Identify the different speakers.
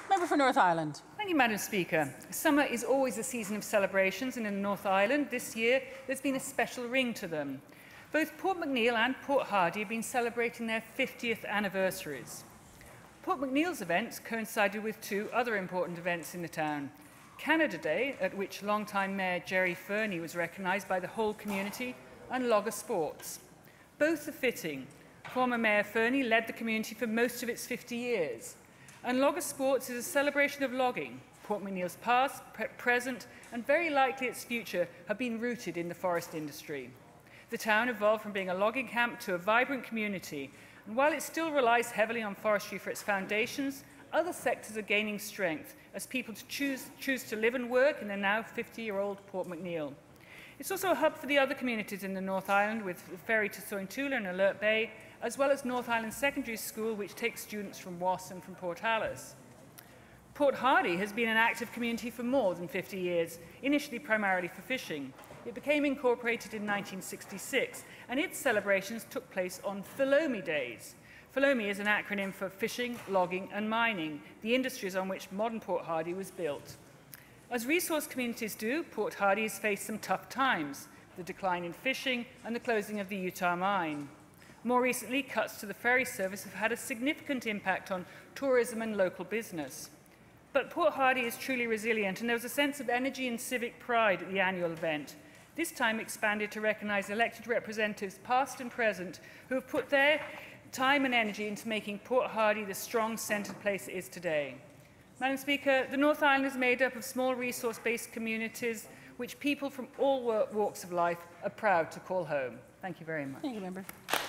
Speaker 1: Member for North Island.
Speaker 2: Thank you, Madam Speaker. Summer is always a season of celebrations, and in North Island this year there's been a special ring to them. Both Port McNeill and Port Hardy have been celebrating their 50th anniversaries. Port McNeill's events coincided with two other important events in the town. Canada Day, at which longtime Mayor Gerry Furney was recognised by the whole community, and Logger Sports. Both are fitting. Former Mayor Furney led the community for most of its 50 years. And Logger Sports is a celebration of logging. Port McNeill's past, present, and very likely its future have been rooted in the forest industry. The town evolved from being a logging camp to a vibrant community, and while it still relies heavily on forestry for its foundations, other sectors are gaining strength as people choose to live and work in the now 50-year-old Port McNeill. It's also a hub for the other communities in the North Island, with the ferry to Sointula and Alert Bay, as well as North Island Secondary School, which takes students from Woss and from Port Alice. Port Hardy has been an active community for more than 50 years, initially primarily for fishing. It became incorporated in 1966, and its celebrations took place on Philomi Days. Philomi is an acronym for fishing, logging and mining, the industries on which modern Port Hardy was built. As resource communities do, Port Hardy has faced some tough times, the decline in fishing and the closing of the Utah mine. More recently, cuts to the ferry service have had a significant impact on tourism and local business. But Port Hardy is truly resilient, and there was a sense of energy and civic pride at the annual event, this time expanded to recognise elected representatives past and present who have put their time and energy into making Port Hardy the strong centred place it is today. Madam Speaker, the North Island is made up of small resource-based communities which people from all walks of life are proud to call home. Thank you very much.
Speaker 1: Thank you, Member.